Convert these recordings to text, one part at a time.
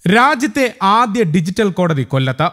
രാജ്യത്തെ ആദ്യ ഡിജിറ്റൽ കോടതി കൊല്ലത്ത്.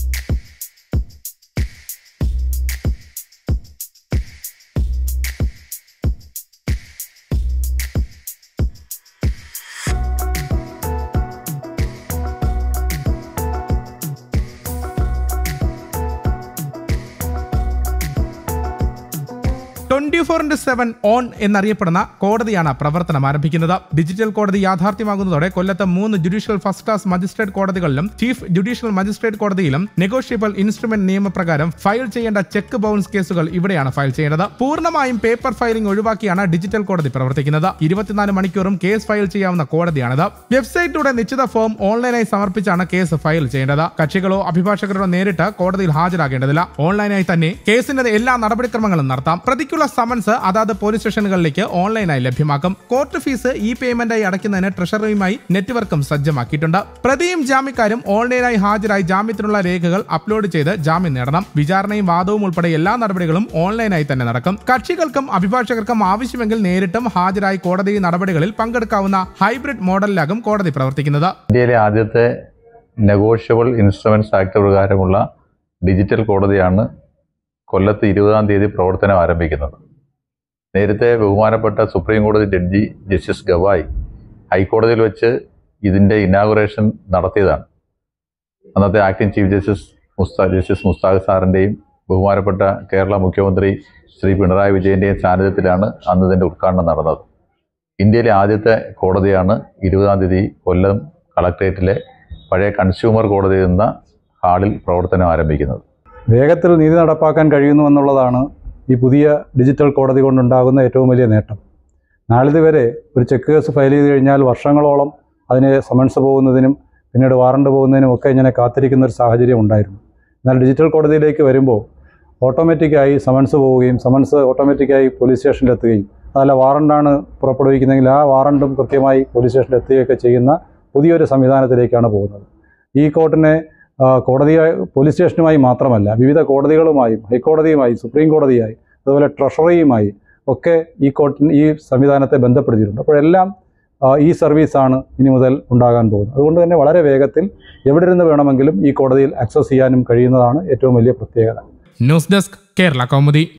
"24/7 ഓൺ" എന്നറിയപ്പെടുന്ന കോടതിയാണ് പ്രവർത്തനം ആരംഭിക്കുന്നത്. ഡിജിറ്റൽ കോടതി യാഥാർത്ഥ്യമാകുന്നതോടെ കൊല്ലത്ത് 3 ജുഡീഷ്യൽ ഫസ്റ്റ് ക്ലാസ് മജിസ്ട്രേറ്റ് കോടതികളിലും ചീഫ് ജുഡീഷ്യൽ മജിസ്ട്രേറ്റ് കോടതിയിലും നെഗോഷ്യബിൾ ഇൻസ്ട്രുമെന്റ് നിയമപ്രകാരം ഫയൽ ചെയ്യേണ്ട ചെക്ക് ബൗൺസ് കേസുകൾ ഇവിടെയാണ് ഫയൽ ചെയ്യേണ്ടത്. പൂർണ്ണമായും പേപ്പർ ഫയലിംഗ് ഒഴിവാക്കിയാണ് ഡിജിറ്റൽ കോടതി പ്രവർത്തിക്കുന്നത്. 24 മണിക്കൂറും കേസ് ഫയൽ ചെയ്യാവുന്ന കോടതിയാണിത്. വെബ്സൈറ്റിലൂടെ നിശ്ചിത ഫോം ഓൺലൈനായി സമർപ്പിച്ചാണ് കേസ് ഫയൽ ചെയ്യേണ്ടത്. കക്ഷികളോ അഭിഭാഷകരോ നേരിട്ട് കോടതിയിൽ ഹാജരാകേണ്ടതില്ല. ഓൺലൈനായി തന്നെ കേസിന്റെ എല്ലാ നടപടിക്രമങ്ങളും നടത്താം. പ്രതിക്കുള്ള സമൻസ് അതാത് പോലീസ് സ്റ്റേഷനുകളിലേക്ക് ഓൺലൈനായി ലഭ്യമാക്കും. കോർട്ട് ഫീസ് പേയ്മെന്റായി അടയ്ക്കുന്നതിന് ട്രഷറിയുമായി നെറ്റ്വർക്കും സജ്ജമാക്കിയിട്ടുണ്ട്. പ്രതിയും ജാമ്യക്കാരും ഓൺലൈനായി ഹാജരായി ജാമ്യത്തിനുള്ള രേഖകൾ അപ്ലോഡ് ചെയ്ത് ജാമ്യം നേടണം. വിചാരണയും വാദവും ഉൾപ്പെടെ എല്ലാ നടപടികളും ഓൺലൈനായി തന്നെ നടക്കും. കക്ഷികൾക്കും അഭിഭാഷകർക്കും ആവശ്യമെങ്കിൽ നേരിട്ടും ഹാജരായി കോടതി നടപടികളിൽ പങ്കെടുക്കാവുന്ന ഹൈബ്രിഡ് മോഡലിലാകും കോടതി പ്രവർത്തിക്കുന്നത്. ഇന്ത്യയിലെ ആദ്യത്തെ നെഗോഷ്യബിൾ ഇൻസ്ട്രുമെന്റ്സ് ആക്ട് പ്രകാരമുള്ള ഡിജിറ്റൽ കോടതിയാണ് കൊല്ലത്ത് 20-ാം തീയതി പ്രവർത്തനം ആരംഭിക്കുന്നത്. നേരത്തെ ബഹുമാനപ്പെട്ട സുപ്രീം കോടതി ജഡ്ജി ജസ്റ്റിസ് ഗവായ് ഹൈക്കോടതിയിൽ വെച്ച് ഇതിൻ്റെ ഇനാഗുറേഷൻ നടത്തിയതാണ്. അന്നത്തെ ആക്ടിംഗ് ചീഫ് ജസ്റ്റിസ് മുസ്താഖ് സാറിൻ്റെയും ബഹുമാനപ്പെട്ട കേരള മുഖ്യമന്ത്രി ശ്രീ പിണറായി വിജയൻ്റെയും സാന്നിധ്യത്തിലാണ് അന്ന് ഇതിൻ്റെ ഉദ്ഘാടനം നടന്നത്. ഇന്ത്യയിലെ ആദ്യത്തെ കോടതിയാണ് 20-ാം തീയതി കൊല്ലം കളക്ട്രേറ്റിലെ പഴയ കൺസ്യൂമർ കോടതി എന്ന ഹാളിൽ പ്രവർത്തനം ആരംഭിക്കുന്നത്. വേഗത്തിൽ നീതി നടപ്പാക്കാൻ കഴിയുന്നുവെന്നുള്ളതാണ് ഈ പുതിയ ഡിജിറ്റൽ കോടതി കൊണ്ടുണ്ടാകുന്ന ഏറ്റവും വലിയ നേട്ടം. നാളിതുവരെ ഒരു ചെക്ക് കേസ് ഫയൽ ചെയ്ത് കഴിഞ്ഞാൽ വർഷങ്ങളോളം അതിന് സമൻസ് പോകുന്നതിനും പിന്നീട് വാറണ്ട് പോകുന്നതിനും ഒക്കെ ഇങ്ങനെ കാത്തിരിക്കുന്ന ഒരു സാഹചര്യം ഉണ്ടായിരുന്നു. എന്നാൽ ഡിജിറ്റൽ കോടതിയിലേക്ക് വരുമ്പോൾ ഓട്ടോമാറ്റിക്കായി സമൻസ് പോവുകയും സമൻസ് ഓട്ടോമാറ്റിക്കായി പോലീസ് സ്റ്റേഷനിലെത്തുകയും അതല്ല വാറണ്ടാണ് പുറപ്പെടുവിക്കുന്നതെങ്കിൽ ആ വാറണ്ടും കൃത്യമായി പോലീസ് സ്റ്റേഷനിലെത്തുകയൊക്കെ ചെയ്യുന്ന പുതിയൊരു സംവിധാനത്തിലേക്കാണ് പോകുന്നത്. ഈ കോർട്ടിനെ പോലീസ് സ്റ്റേഷനുമായി മാത്രമല്ല വിവിധ കോടതികളുമായും ഹൈക്കോടതിയുമായി സുപ്രീം കോടതിയായി അതുപോലെ ട്രഷറിയുമായി ഒക്കെ ഈ സംവിധാനത്തെ ബന്ധപ്പെടുത്തിയിട്ടുണ്ട്. അപ്പോഴെല്ലാം ഈ സർവീസാണ് ഇനി മുതൽ ഉണ്ടാകാൻ പോകുന്നത്. അതുകൊണ്ട് തന്നെ വളരെ വേഗത്തിൽ എവിടെ ഇരുന്ന് വേണമെങ്കിലും ഈ കോടതിയിൽ ആക്സസ് ചെയ്യാനും കഴിയുന്നതാണ് ഏറ്റവും വലിയ പ്രത്യേകത. News desk, Kerala Kaumudi.